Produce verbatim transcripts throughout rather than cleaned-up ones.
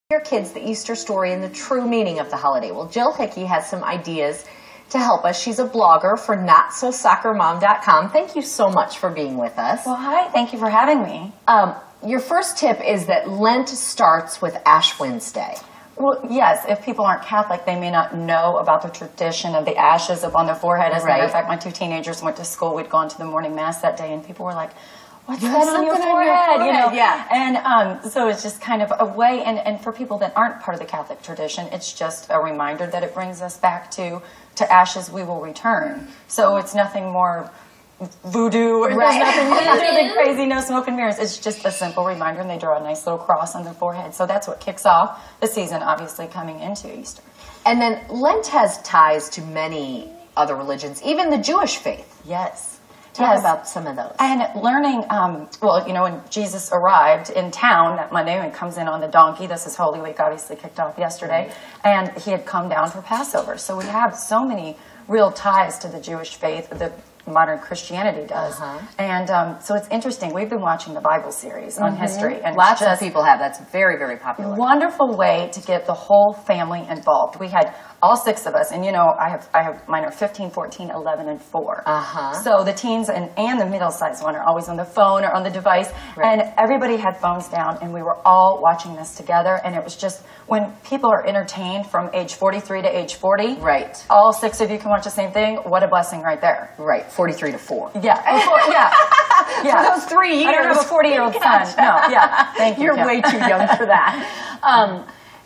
Your kids the Easter story and the true meaning of the holiday. Well, Jill Hickey has some ideas to help us. She's a blogger for not so soccer mom dot com. Thank you so much for being with us. Well, hi. Thank you for having me. Um, your first tip is that Lent starts with Ash Wednesday. Well, yes, if people aren't Catholic, they may not know about the tradition of the ashes up on their forehead. As a matter of fact, my two teenagers went to school. We'd gone to the morning mass that day, and people were like, what's that on your forehead? On your forehead? You know? Yeah. And um, so it's just kind of a way, and, and for people that aren't part of the Catholic tradition, it's just a reminder that it brings us back to, to ashes we will return. So it's nothing more voodoo or right. there's nothing, nothing crazy, no smoke and mirrors. It's just a simple reminder, and they draw a nice little cross on their forehead. So that's what kicks off the season, obviously, coming into Easter. And then Lent has ties to many other religions, even the Jewish faith. Yes. Talk yes. about some of those. And learning, um, well, you know, when Jesus arrived in town that Monday and comes in on the donkey, this is Holy Week, obviously kicked off yesterday, mm-hmm. and he had come down for Passover. So we have so many real ties to the Jewish faith, the modern Christianity does. Uh-huh. And um, so it's interesting. We've been watching the Bible series on mm-hmm. history. And lots of people have. That's very, very popular. Wonderful way to get the whole family involved. We had all six of us, and you know, I have, I have, mine are fifteen, fourteen, eleven, and four. Uh-huh. So the teens and, and the middle-sized one are always on the phone or on the device, right. And everybody had phones down, and we were all watching this together, and it was just, when people are entertained from age forty-three to age forty, right. all six of you can watch the same thing, what a blessing right there. Right, forty-three to four. Yeah, four, yeah. yeah. For those three years. I don't have a forty-year-old son. No, yeah, thank you. You're Kim. way too young for that. Um,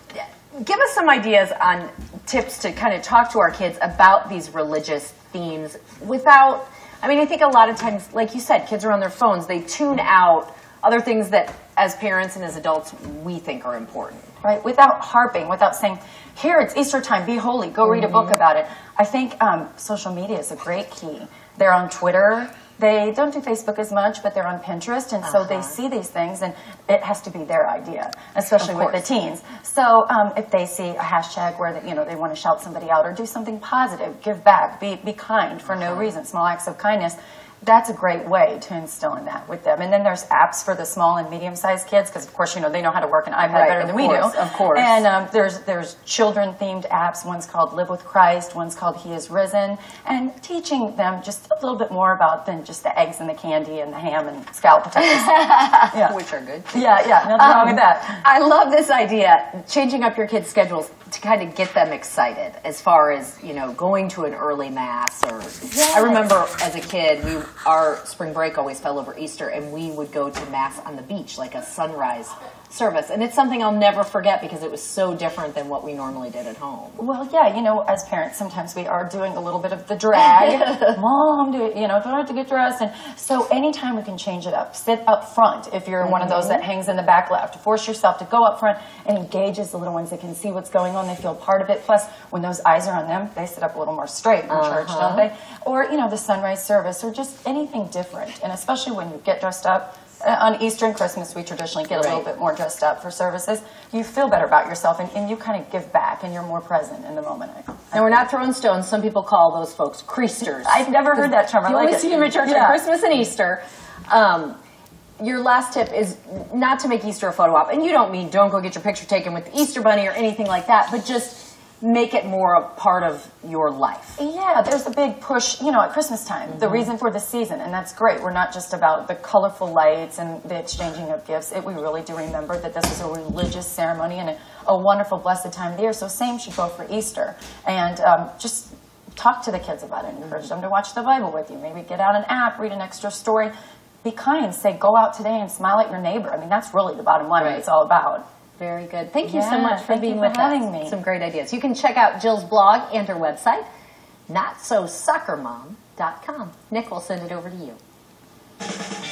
give us some ideas on tips to kind of talk to our kids about these religious themes without, I mean, I think a lot of times, like you said, kids are on their phones. They tune out other things that, as parents and as adults, we think are important. Right, without harping, without saying, here, it's Easter time, be holy, go read mm-hmm. a book about it. I think um, social media is a great key. They're on Twitter. They don't do Facebook as much, but they're on Pinterest, and so uh-huh. they see these things, and it has to be their idea, especially with the teens. So um, if they see a hashtag where they, you know, they want to shout somebody out or do something positive, give back, be, be kind for uh-huh. no reason, small acts of kindness, that's a great way to instill in that with them. And then there's apps for the small and medium-sized kids, because, of course, you know, they know how to work an iPad right, better than course, we do. Of course. And um, there's there's children-themed apps. One's called Live with Christ. One's called He is Risen. And teaching them just a little bit more about than just the eggs and the candy and the ham and scalloped potatoes. yeah. Which are good. Yeah, yeah, nothing um, wrong with that. I love this idea, changing up your kids' schedules to kind of get them excited as far as, you know, going to an early mass. Or yes. I remember as a kid, we our spring break always fell over Easter, and we would go to mass on the beach, like a sunrise service. And it's something I'll never forget because it was so different than what we normally did at home. Well, yeah, you know, as parents, sometimes we are doing a little bit of the drag. Mom, do you know, don't have to get dressed. And so anytime we can change it up, sit up front if you're mm-hmm. one of those that hangs in the back left. Force yourself to go up front and engage as the little ones. They can see what's going on. They feel part of it. Plus, when those eyes are on them, they sit up a little more straight in uh-huh. church, don't they? Or, you know, the sunrise service or just anything different. And especially when you get dressed up. On Easter and Christmas, we traditionally get a right. little bit more dressed up for services. You feel better about yourself, and, and you kind of give back, and you're more present in the moment. And we're not throwing stones. Some people call those folks creasters. I've never heard that term. I you like only it. see them at church yeah. on Christmas and Easter. Um, your last tip is not to make Easter a photo op. And you don't mean don't go get your picture taken with the Easter bunny or anything like that, but just make it more a part of your life. Yeah, there's a big push, you know, at Christmas time, mm-hmm. the reason for the season, and that's great. We're not just about the colorful lights and the exchanging of gifts. It, we really do remember that this is a religious ceremony and a, a wonderful, blessed time of the year. So same should go for Easter. And um, just talk to the kids about it. Encourage them to watch the Bible with you. Maybe get out an app, read an extra story. Be kind. Say, go out today and smile at your neighbor. I mean, that's really the bottom line right. what it's all about. Very good. Thank you yeah, so much for being for with having us. Me. Some great ideas. You can check out Jill's blog and her website, not so soccer mom dot com. Nick will send it over to you.